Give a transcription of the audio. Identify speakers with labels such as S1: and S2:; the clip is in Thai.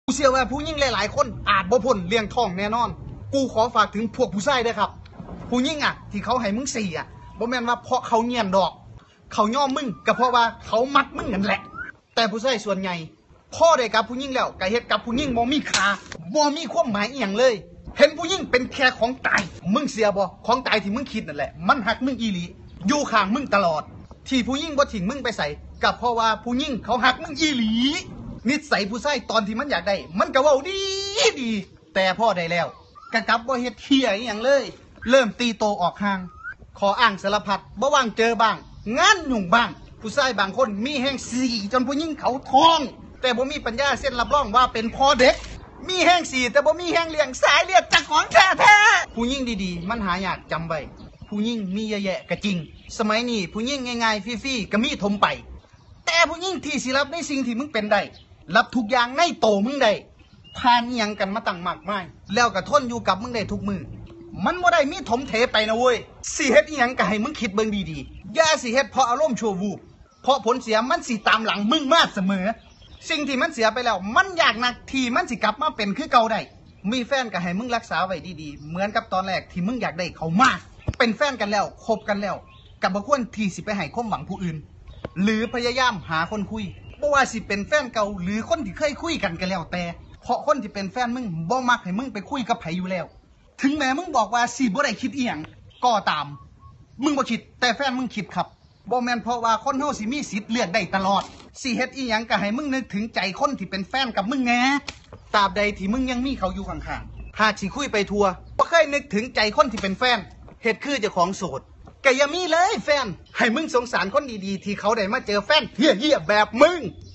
S1: กูเชื่อว่าผู้หญิงหลายๆคนอาจบ่พ้นเลี้ยงท้องแน่นอนกูขอฝากถึงพวกผู้ชายด้วยครับผู้หญิงที่เขาให้มึงสี่บ่แม่นว่าเพราะเขาเงียบดอกเขาย่อมมึงก็เพราะว่าเขามักมึงนั่นแหละแต่ผู้ชายส่วนใหญ่พ่อได้กับผู้หญิงแล้วก็เฮ็ดกับผู้หญิงบ่มีค่าบ่มีความหมายอีหยังเลยเห็นผู้หญิงเป็นแค่ของตายมึงเสียบ่ของตายที่มึงคิดนั่นแหละมันหักมึงอีหลีอยู่ข้างมึงตลอดที่ผู้หญิงบ่ทิ้งมึงไปใส่ก็เพราะว่าผู้หญิงเขาหักมึงอีหลีนิสัยผู้ชายตอนที่มันอยากได้มันก็เว้าดีแต่พ่อได้แล้วก็กลับบ่เฮ็ดเหี้ยอีหยังเลยเริ่มตีโตออกห่างขออ้างสารพัดบ่ว่างเจอบ้างงานยุ่งบ้างผู้ชายบางคนมีแห้งสีจนผู้หญิงเขาท้องแต่บ่มีปัญญาเส้นรับรองว่าเป็นพ่อเด็กมีแห้งสีแต่บ่มีแห้งเลี้ยงสายเลือดจากของแท้ๆผู้หญิงดีๆมันหายากจำไว้ผู้หญิงมีเยอะแยะก็จริงสมัยนี้ผู้หญิงง่ายๆฟรีๆก็มีทมไปแต่ผู้หญิงที่สิรับในสิ่งที่มึงเป็นได้รับทุกอย่างในโตมึงได้ผ่านอีหยังกันมาตั้งมากมายแล้วก็ทนอยู่กับมึงได้ทุกมือมันบ่ได้มีถมเทไปนะเว้ยสิเฮ็ดอีหยังก็ให้มึงคิดเบิ่งดีๆอย่าสิเฮ็ดเพราะอารมณ์ชั่ววูบเพราะผลเสียมันสิตามหลังมึงมาเสมอสิ่งที่มันเสียไปแล้วมันยากนักที่มันสิกลับมาเป็นคือเก่าได้มีแฟนก็ให้มึงรักษาไว้ดีๆเหมือนกับตอนแรกที่มึงอยากได้เขามาเป็นแฟนกันแล้วคบกันแล้วกับบ่ควรที่สิไปให้ความหวังผู้อื่นหรือพยายามหาคนคุยบ่ว่าสิเป็นแฟนเก่าหรือคนที่เคยคุยกันก็แล้วแต่เพราะคนที่เป็นแฟนมึงบ่มักให้มึงไปคุยกับไผอยู่แล้วถึงแม้มึงบอกว่าสิบ่ได้คิดอีหยังก็ตามมึงบ่คิดแต่แฟนมึงคิดครับบ่แม่นเพราะว่าคนเฮาสิมีสิทธิ์เลือกได้ตลอดสิเฮ็ดอีหยังก็ให้มึงนึกถึงใจคนที่เป็นแฟนกับมึงแหน่ตราบใดที่มึงยังมีเขาอยู่ข้างๆหากสิคุยไปทัวบ่เคยนึกถึงใจคนที่เป็นแฟนเฮ็ดคือเจ้าของโสดก็อย่ามีเลยแฟนให้มึงสงสารคนดีๆที่เขาได้มาเจอแฟนเหี้ยๆแบบมึง